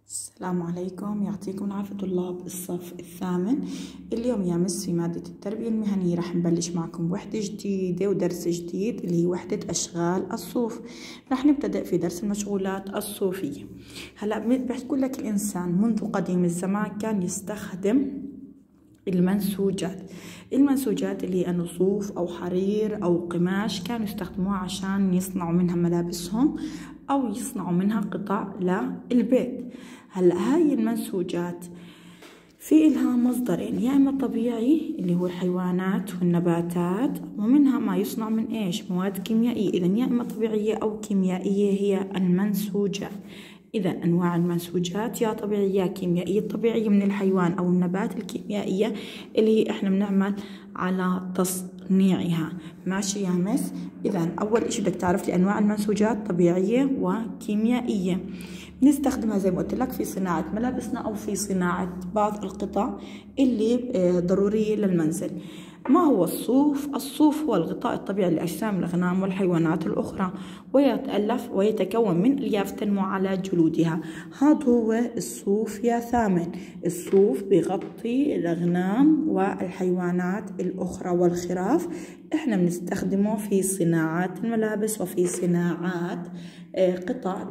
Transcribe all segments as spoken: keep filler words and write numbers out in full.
السلام عليكم، يعطيكم العافية طلاب الصف الثامن. اليوم يا مس في مادة التربية المهنية راح نبلش معكم وحدة جديدة ودرس جديد اللي هي وحدة أشغال الصوف. راح نبتدأ في درس المشغولات الصوفية. هلا بقول لك الإنسان منذ قديم الزمان كان يستخدم المنسوجات المنسوجات اللي هي صوف أو حرير أو قماش، كانوا يستخدموها عشان يصنعوا منها ملابسهم أو يصنعوا منها قطع للبيت. هلا هاي المنسوجات في إلها مصدرين، يا إما طبيعي اللي هو الحيوانات والنباتات، ومنها ما يصنع من إيش؟ مواد كيميائية. إذا يا إما طبيعية أو كيميائية هي المنسوجات. إذا أنواع المنسوجات يا طبيعية يا كيميائية. الطبيعية من الحيوان أو النبات، الكيميائية اللي هي إحنا بنعمل على تصنيعها. ماشي يا مس؟ إذا أول إشي بدك تعرف لي أنواع المنسوجات طبيعية وكيميائية. بنستخدمها زي ما قلت لك في صناعة ملابسنا أو في صناعة بعض القطع اللي ضرورية للمنزل. ما هو الصوف؟ الصوف هو الغطاء الطبيعي لأجسام الأغنام والحيوانات الأخرى، ويتألف ويتكون من ألياف تنمو على جلودها. هذا هو الصوف يا ثامن. الصوف بيغطي الأغنام والحيوانات الأخرى والخراف. إحنا بنستخدمه في صناعات الملابس وفي صناعات قطع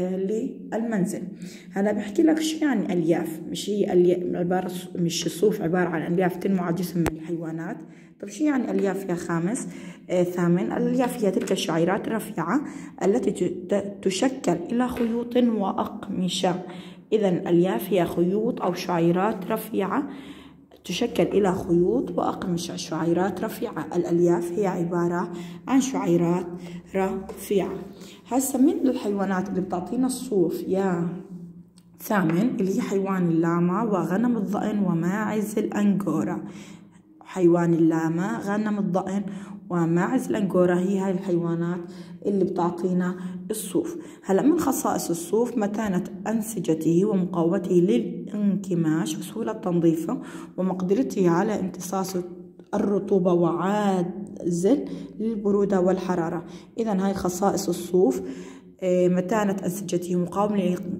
للمنزل. هلا بحكي لك شو يعني ألياف. مش هي عبارة مش الصوف عبارة عن ألياف تنمو على جسم الحيوانات. طب شو يعني ألياف يا خامس؟ آه ثامن. الألياف هي تلك الشعيرات الرفيعة التي تشكل إلى خيوط وأقمشة. إذا الألياف هي خيوط أو شعيرات رفيعة تشكل إلى خيوط وأقمشة. شعيرات رفيعة. الألياف هي عبارة عن شعيرات رفيعة. هسه من الحيوانات اللي بتعطينا الصوف يا ثامن اللي هي حيوان اللاما وغنم الضأن وماعز الأنجورا. حيوان اللاما، غنم الضأن، وماعز الأنجورا هي هاي الحيوانات اللي بتعطينا الصوف. هلا من خصائص الصوف متانة أنسجته ومقاومته للانكماش وسهولة تنظيفه ومقدرته على امتصاص الرطوبة وعازل للبرودة والحرارة. إذا هاي خصائص الصوف: متانة أنسجته، مقاوم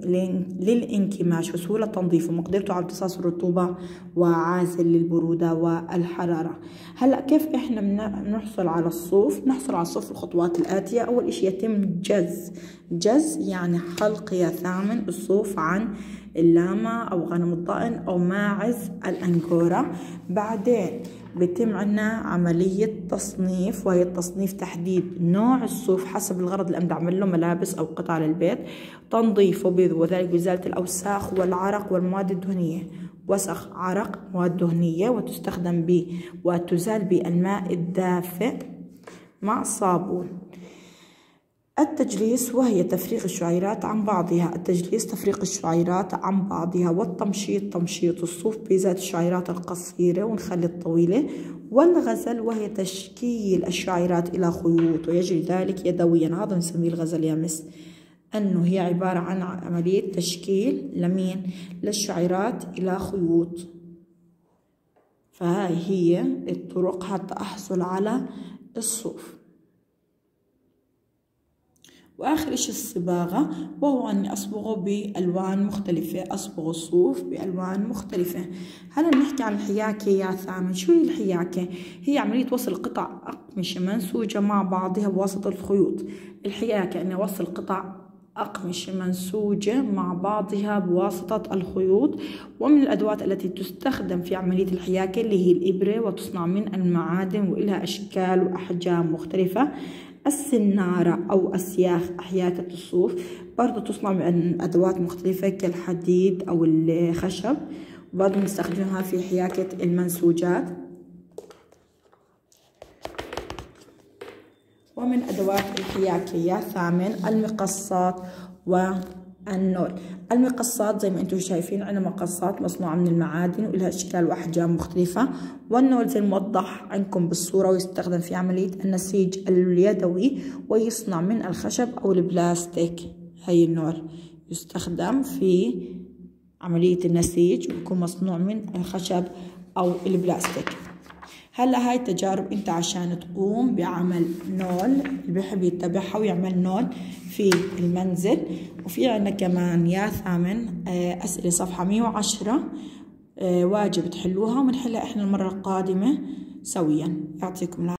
للانكماش وسهولة تنظيفه، ومقدرته على امتصاص الرطوبة وعازل للبرودة والحرارة. هلأ كيف إحنا بنحصل على الصوف؟ نحصل على الصوف الخطوات الآتية. أول إشي يتم جز جز يعني حلق يا ثامن الصوف عن اللاما أو غنم الضأن أو ماعز الأنجورا. بعدين بيتم عنا عملية تصنيف، وهي التصنيف تحديد نوع الصوف حسب الغرض اللي بدي أعمل له ملابس أو قطع للبيت. تنظيفه وذلك بإزالة الأوساخ والعرق والمواد الدهنية. وسخ، عرق، مواد دهنية، وتستخدم ب وتزال بالماء الدافئ مع صابون. التجليس وهي تفريغ الشعيرات عن بعضها. التجليس تفريغ الشعيرات عن بعضها. والتمشيط تمشيط الصوف بإزالة الشعيرات القصيرة ونخلي الطويلة. والغزل وهي تشكيل الشعيرات إلى خيوط، ويجري ذلك يدويا. هذا نسميه الغزل يا مس، أنه هي عبارة عن عملية تشكيل لمين؟ للشعيرات إلى خيوط. فهاي هي الطرق حتى أحصل على الصوف. وآخر إشي الصباغة، وهو أني أصبغه بألوان مختلفة. أصبغ الصوف بألوان مختلفة. هلا نحكي عن الحياكة يا ثامن. شو هي الحياكة؟ هي عملية وصل قطع أقمشة منسوجة مع بعضها بواسطة الخيوط. الحياكة أني أوصل قطع أقمشة منسوجة مع بعضها بواسطة الخيوط. ومن الأدوات التي تستخدم في عملية الحياكة اللي هي الإبرة، وتصنع من المعادن وإلها أشكال وأحجام مختلفة. السنارة أو أسياخ حياكة الصوف برضو تصنع من أدوات مختلفة كالحديد أو الخشب، وبرضو نستخدمها في حياكة المنسوجات. ومن أدوات الحياكة يا ثامن المقصات والنول. المقصات زي ما انتم شايفين عندنا مقصات مصنوعة من المعادن وإلها أشكال وأحجام مختلفة. والنول زي الموضح عندكم بالصورة، ويستخدم في عملية النسيج اليدوي، ويصنع من الخشب أو البلاستيك. هي النول يستخدم في عملية النسيج ويكون مصنوع من الخشب أو البلاستيك. هلا هاي التجارب انت عشان تقوم بعمل نول اللي بيحب يتبعها ويعمل نول في المنزل. وفي عنا كمان يا ثامن أسئلة صفحة مية وعشرة واجب تحلوها، وبنحلها احنا المرة القادمة سويا. يعطيكم العافية.